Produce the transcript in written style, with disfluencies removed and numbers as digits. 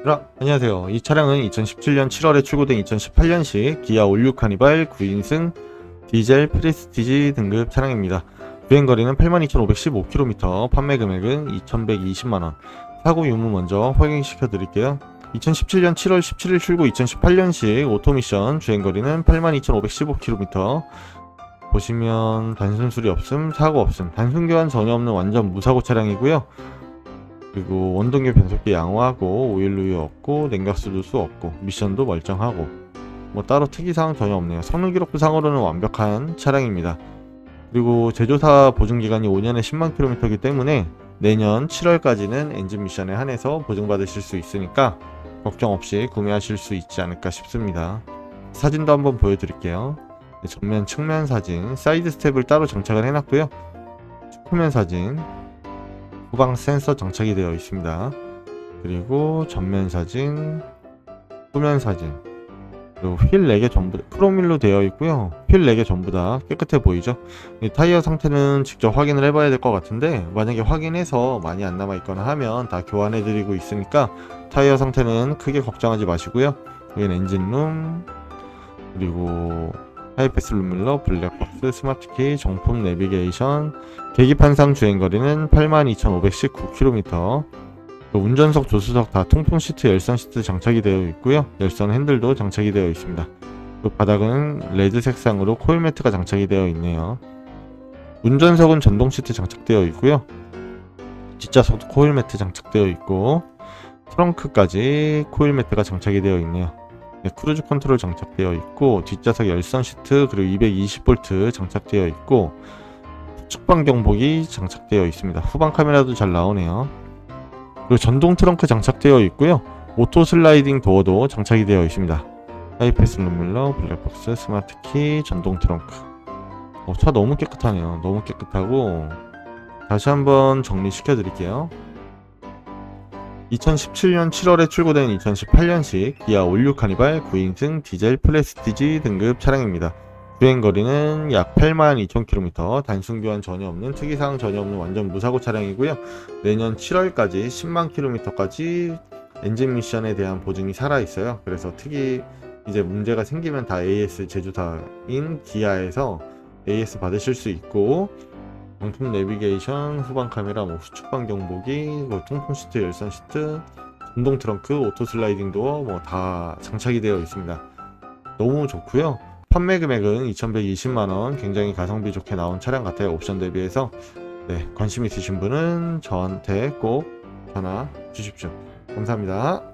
안녕하세요. 이 차량은 2017년 7월에 출고된 2018년식 기아 올류 카니발 9인승 디젤 프레스티지 등급 차량입니다. 주행거리는 82,515km, 판매 금액은 2,120만원. 사고 유무 먼저 확인시켜 드릴게요. 2017년 7월 17일 출고 2018년식 오토미션, 주행거리는 82,515km. 보시면 단순 수리 없음, 사고 없음, 단순 교환 전혀 없는 완전 무사고 차량이고요. 그리고 원동기 변속기 양호하고, 오일 누유 없고, 냉각수 누수 없고, 미션도 멀쩡하고, 뭐 따로 특이사항 전혀 없네요. 성능 기록부 상으로는 완벽한 차량입니다. 그리고 제조사 보증기간이 5년에 10만 km이기 때문에 내년 7월까지는 엔진 미션에 한해서 보증받으실 수 있으니까 걱정 없이 구매하실 수 있지 않을까 싶습니다. 사진도 한번 보여드릴게요. 전면 측면 사진, 사이드 스텝을 따로 장착을 해놨고요. 후면 사진, 후방 센서 장착이 되어 있습니다. 그리고 전면 사진, 후면 사진, 그리고 휠 4개 전부 크롬일로 되어 있고요. 휠 4개 전부 다 깨끗해 보이죠? 이 타이어 상태는 직접 확인을 해봐야 될 것 같은데, 만약에 확인해서 많이 안 남아 있거나 하면 다 교환해 드리고 있으니까 타이어 상태는 크게 걱정하지 마시고요. 여기는 엔진룸, 그리고 하이패스 룸밀러, 블랙박스, 스마트키, 정품 내비게이션, 계기판상 주행거리는 82,519km. 운전석, 조수석 다 통풍 시트, 열선 시트 장착이 되어 있고요. 열선 핸들도 장착이 되어 있습니다. 바닥은 레드 색상으로 코일 매트가 장착이 되어 있네요. 운전석은 전동 시트 장착되어 있고요. 뒷좌석도 코일 매트 장착되어 있고, 트렁크까지 코일 매트가 장착이 되어 있네요. 크루즈 컨트롤 장착되어 있고, 뒷좌석 열선 시트, 그리고 220V 장착되어 있고, 후측방 경보기 장착되어 있습니다. 후방 카메라도 잘 나오네요. 그리고 전동 트렁크 장착되어 있고요. 오토 슬라이딩 도어도 장착이 되어 있습니다. 하이패스 룸밀러, 블랙박스, 스마트키, 전동 트렁크. 차 너무 깨끗하네요. 너무 깨끗하고, 다시 한번 정리시켜 드릴게요. 2017년 7월에 출고된 2018년식 기아 올류 카니발 9인승 디젤 프레스티지 등급 차량입니다. 주행거리는 약 82,000km, 단순 교환 전혀 없는, 특이사항 전혀 없는 완전 무사고 차량이고요. 내년 7월까지 10만 km까지 엔진 미션에 대한 보증이 살아있어요. 그래서 이제 문제가 생기면 다 AS 제조사인 기아에서 AS 받으실 수 있고, 정품 내비게이션, 후방 카메라, 후측방 경보기, 통풍 시트, 열선 시트, 전동 트렁크, 오토 슬라이딩 도어 다 장착이 되어 있습니다. 너무 좋고요. 판매 금액은 2,120만원, 굉장히 가성비 좋게 나온 차량 같아요. 옵션 대비해서. 관심 있으신 분은 저한테 꼭 전화 주십시오. 감사합니다.